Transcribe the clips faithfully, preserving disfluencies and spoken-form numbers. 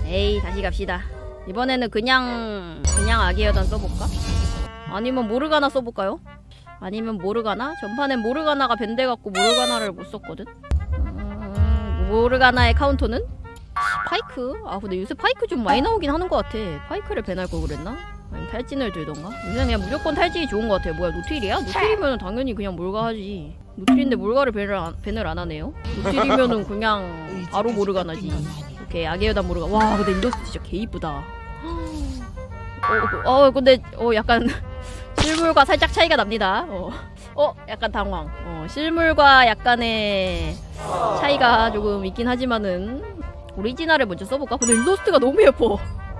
에이 다시 갑시다. 이번에는 그냥 그냥 아기여단 써볼까? 아니면 모르가나 써볼까요? 아니면 모르가나? 전판엔 모르가나가 밴드해갖고 모르가나를 못 썼거든? 음, 모르가나의 카운터는? 파이크? 아 근데 요새 파이크 좀 많이 나오긴 하는 것 같아. 파이크를 밴할 걸 그랬나? 아니면 탈진을 들던가? 요새 그냥 무조건 탈진이 좋은 것 같아. 뭐야 노틸이야? 노틸이면 당연히 그냥 몰가 하지. 노틸인데 몰가를 밴을 안, 밴을 안 하네요? 노틸이면은 그냥 바로 모르가나지. 오케이 아기여단 모르가. 와 근데 인더스 진짜 개 이쁘다. 어, 어 근데 어 약간 실물과 살짝 차이가 납니다. 어, 어 약간 당황. 어 실물과 약간의 차이가 조금 있긴 하지만은 오리지널을 먼저 써볼까? 근데 일러스트가 너무 예뻐.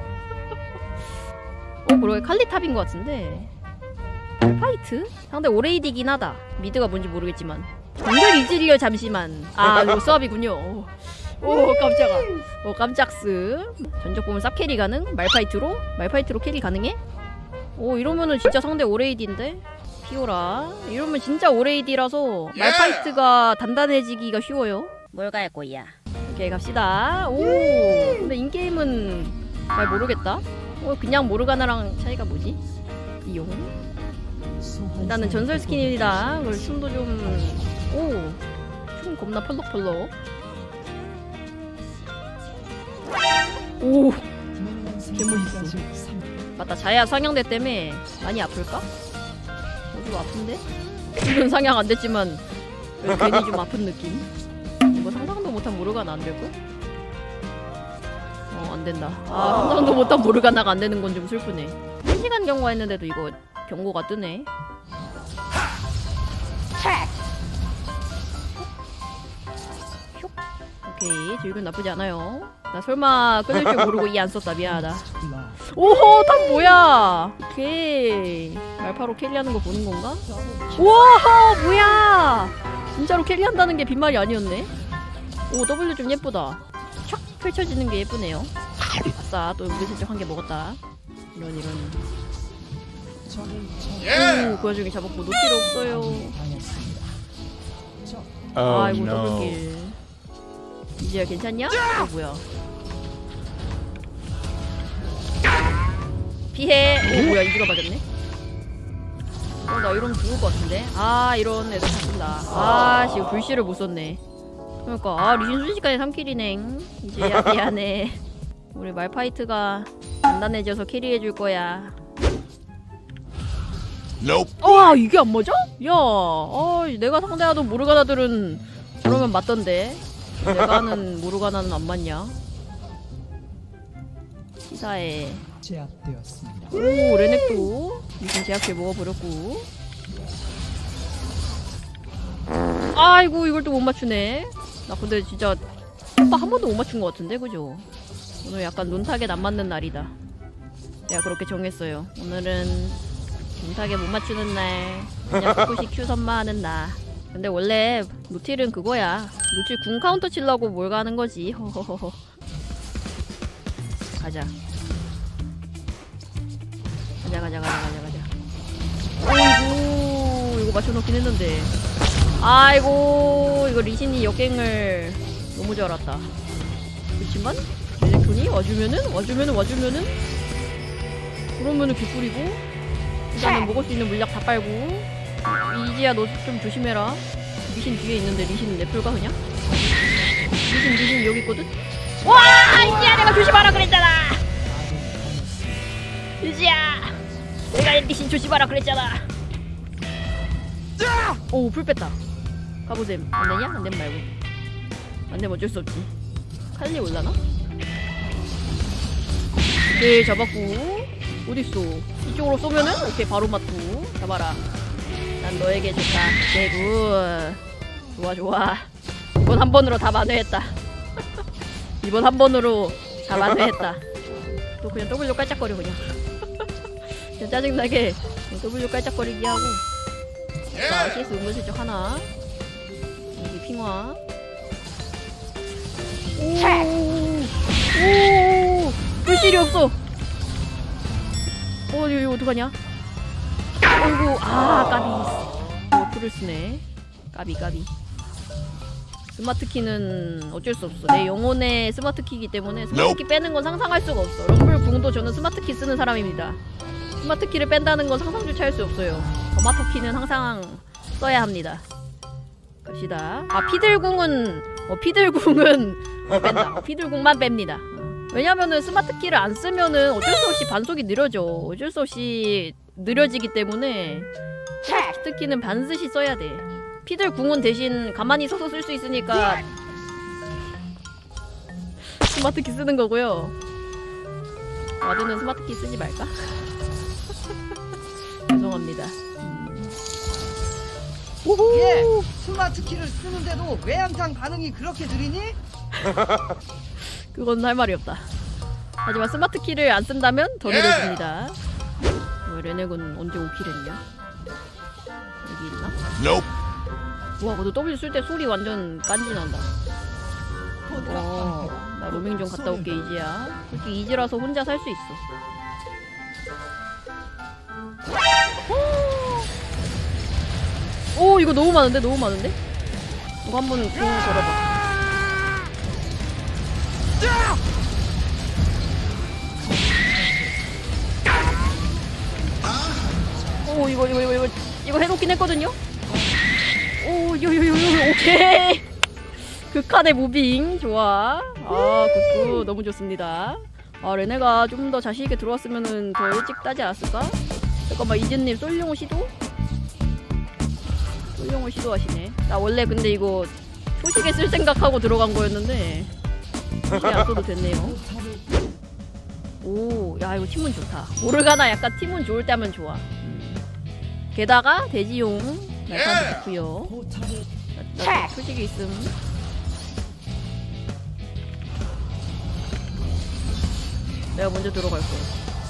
어 그러게 칼리탑인 것 같은데. 파이트? 상대 오레이디긴 하다. 미드가 뭔지 모르겠지만. 정글 이즈리얼 잠시만. 아 이거 수압이군요. 오 깜짝아. 오 깜짝스. 전적 보면 쌉 캐리 가능? 말파이트로? 말파이트로 캐리 가능해? 오 이러면은 진짜 상대 오레이디인데? 피오라. 이러면 진짜 오레이디라서 말파이트가 단단해지기가 쉬워요. 뭘 갈 거야? 오케이 갑시다. 오 근데 인게임은 잘 모르겠다. 어 그냥 모르가나랑 차이가 뭐지? 이용. 일단은 전설 스킨입니다. 그리고 춤도 좀 오 춤 겁나 펄럭펄럭. 오 개멋있어. 맞다 자야 상향대 때문에 많이 아플까? 저도 아픈데? 물론 상향 안 됐지만 괜히 좀 아픈 느낌? 이거 상상도 못한 모르가나 안 될걸? 어 안된다. 아 상상도 못한 모르가나가 안 되는 건 좀 슬프네. 한 시간 경과했는데도 이거 경고가 뜨네. 오케이 질균 나쁘지 않아요. 나 설마 끊을 줄 모르고 이 안 썼다. 미안하다. 오호 탑 뭐야. 오케이 말파로 캐리하는 거 보는 건가? 우와 뭐야. 진짜로 캐리한다는 게 빈말이 아니었네. 오 더블유 좀 예쁘다. 촥 펼쳐지는 게 예쁘네요. 아싸 또 은근슬쩍 한 개 먹었다. 이런 이런. 오 그 와중에 잡았고 노틸 없어요. 아이고 더블킬. 이제야 괜찮냐? 어 뭐야. 피해. 오 뭐야 이즈가 맞았네. 어 나 이러면 죽을 것 같은데. 아 이런 애들 잡힌다. 아 지금 불씨를 못 썼네. 그러니까 아 리신 순식간에 삼 킬이네. 이제야 미안해. 우리 말파이트가 단단해져서 캐리해줄 거야. Nope. 아 이게 안 맞아? 야 아, 내가 상대하던 모르가나들은 그러면 맞던데 내가 하는 모르가나는 안 맞냐? 시사에 제압되었습니다. 오 레넥도 무슨 제압킬 먹어버렸고. 아이고 이걸 또 못 맞추네. 나 근데 진짜 오빠 한 번도 못 맞춘 것 같은데 그죠? 오늘 약간 논타겟 안 맞는 날이다. 내가 그렇게 정했어요. 오늘은 논타겟 못 맞추는 날, 그냥 꿋꿋이 큐 선마하는 날. 근데 원래 노틸은 그거야. 노틸 궁 카운터 치려고 뭘 가는 거지. 허허허허. 가자. 가자 가자 가자 가자 가자. 아이고 이거 맞춰놓긴 했는데. 아이고 이거 리신이 역갱을 너무 잘 왔다. 그렇지만 레넥톤이 와주면은 와주면은 와주면은 그러면은 개꿀이고. 일단은 먹을 수 있는 물약 다 빨고. 이지야 너 좀 조심해라. 리신 뒤에 있는데 리신 냅둘까 그냥? 리신 리신 여기 있거든? 와 이지야 내가 조심하라 그랬잖아. 이지야 내가 리신 조심하라 그랬잖아. 오 풀 뺐다. 가보셈. 안되냐? 안되면 말고. 안되면 어쩔 수 없지. 칼리 올라나? 네 잡았고. 어딨어? 이쪽으로 쏘면은? 오케이 바로 맞고. 잡아라. 난 너에게 줬다. 오케이 굿. 좋아 좋아. 이번 한 번으로 다 만회했다. 이번 한 번으로 다 만회했다. 또 그냥 W 깔짝거려 그냥. 그냥 짜증나게 W 깔짝거리기 하고. 자 씨에스 은근슬쩍 하나. 여기 핑화. 오오오 불실이 없어. 어 이거 어떡하냐? 어이구 아 까비. 어 풀을 쓰네. 까비 까비. 스마트키는 어쩔 수 없어. 내 영혼의 스마트키이기 때문에 스마트키 빼는 건 상상할 수가 없어. 럼블 궁도 저는 스마트키 쓰는 사람입니다. 스마트키를 뺀다는 건 상상조차 할 수 없어요. 더마터키는 항상 써야 합니다. 갑시다. 아 피들궁은 어 피들궁은 어, 뺀다. 피들궁만 뺍니다. 왜냐면은 스마트키를 안 쓰면은 어쩔 수 없이 반속이 느려져. 어쩔 수 없이 느려지기 때문에 스마트키는 반드시 써야 돼. 피들궁은 대신 가만히 서서 쓸 수 있으니까 스마트키 쓰는 거고요. 와드는 스마트키 쓰지 말까? 죄송합니다. 음. 예, 스마트키를 쓰는데도 왜 항상 반응이 그렇게 느리니? 그건 할 말이 없다. 하지만 스마트키를 안 쓴다면 더 느려집니다. 왜 레넥은 언제 오 킬 했냐? 여기 있나? Nope. 와, 근데 W 쓸 때 소리 완전 깐지난다. 어, 나 로밍 좀 갔다 올게, 이지야. 솔직히 이지라서 혼자 살 수 있어. 오, 이거 너무 많은데? 너무 많은데? 이거 한번 공 걸어봐. 오, 이거, 이거, 이거, 이거, 이거 해놓긴 했거든요? 오, 요요요요, 오케이. 극한의 무빙, 좋아. 아, 굿굿, 너무 좋습니다. 아, 레네가 좀 더 자신있게 들어왔으면은 더 일찍 따지 않았을까? 잠깐만, 이즈님, 솔룡호 시도? 솔룡호 시도하시네. 나 원래 근데 이거 초식에 쓸 생각하고 들어간 거였는데 초식에 안 써도 됐네요. 오, 야, 이거 팀운 좋다. 모르가나 약간 팀운 좋을 때 하면 좋아. 음. 게다가 돼지용 날파한테 좋고요. 나, 나 초식이 있음. 내가 먼저 들어갈 거야.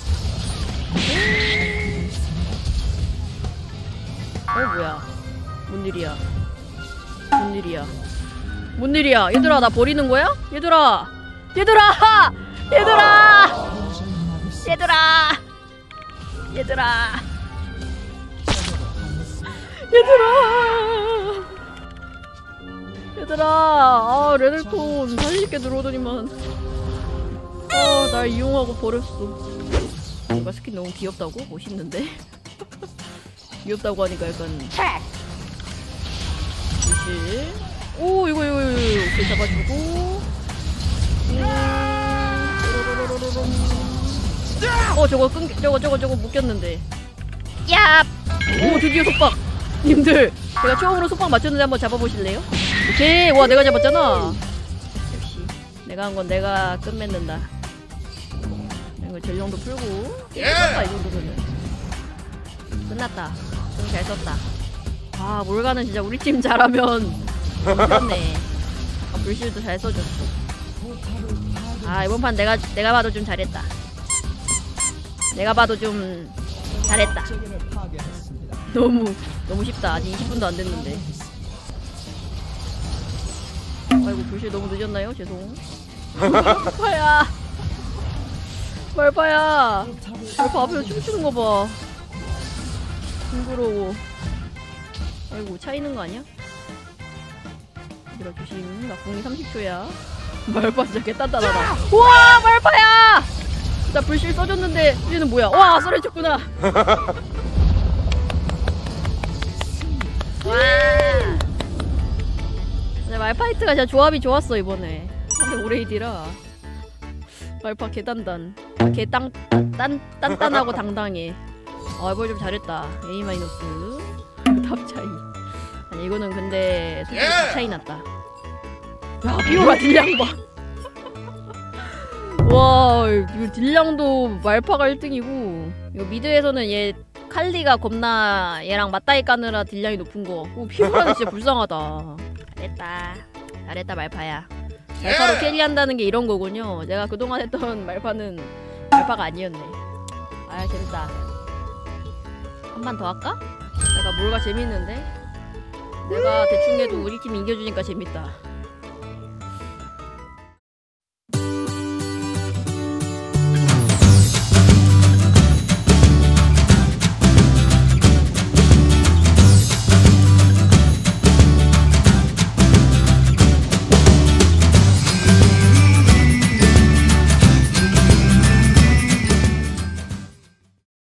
어, 뭐야. 뭔 일이야. 뭔 일이야. 뭔 일이야. 얘들아, 나 버리는 거야? 얘들아! 얘들아! 얘들아! 얘들아! 얘들아! 얘들아! 얘들아! 아, 레넥톤 자신있게 들어오더니만. 아, 날 이용하고 버렸어. 뭔가 스킨 너무 귀엽다고? 멋있는데? 귀엽다고 하니까 약간 뭐지? 오, 이거 이거 이거 이렇게 잡아주고. 어, 저거 끈 저거 저거 저거 묶였는데. 야! 오, 드디어 속박. 님들, 제가 처음으로 속박 맞췄는데 한번 잡아보실래요? 오케이. 와, 내가 잡았잖아. 역시 내가 한 건 내가 끝맺는다. 이거 전령도 풀고. 끝났다, 이 정도면. 끝났다. 좀 잘 썼다. 아, 몰가는 진짜 우리 팀 잘하면 괜찮네. 아, 불실도 잘 써줬어. 아, 이번 판 내가 내가 봐도 좀 잘했다. 내가 봐도 좀 잘했다. 너무 너무 쉽다. 아직 이십 분도 안 됐는데. 아이고, 불실 너무 늦었나요? 죄송. 말파야. 말파야. 말파 앞에서 춤추는 거 봐. 징그러워. 아이고, 차이는 거 아니야? 얘들아, 조심. 나 공이 삼십 초야. 말파 진짜 개딴딴하다. 우와, 말파야! 나 불실 써줬는데 얘는 뭐야? 와, 썰어줬구나. 와. 근데 말파이트가 진짜 조합이 좋았어 이번에. 근데 오레이디라 말파 개단단. 아, 개땅 딴 단단하고 당당해. 아, 이번 좀 잘했다. A 마이너스 탑 차이. 아니, 이거는 근데 솔직히 탑 차이 났다. 야, 비오라 딜량 봐. 와, 이거 딜량도 말파가 일 등이고, 이거 미드에서는 얘 칼리가 겁나 얘랑 맞다이 까느라 딜량이 높은 거. 오, 피오라는 진짜 불쌍하다. 잘했다. 잘했다, 말파야. 말파로 캐리한다는 게 이런 거군요. 내가 그동안 했던 말파는 말파가 아니었네. 아, 재밌다. 한 판 더 할까? 내가 뭘가 재밌는데? 내가 대충 해도 우리 팀이 이겨주니까 재밌다.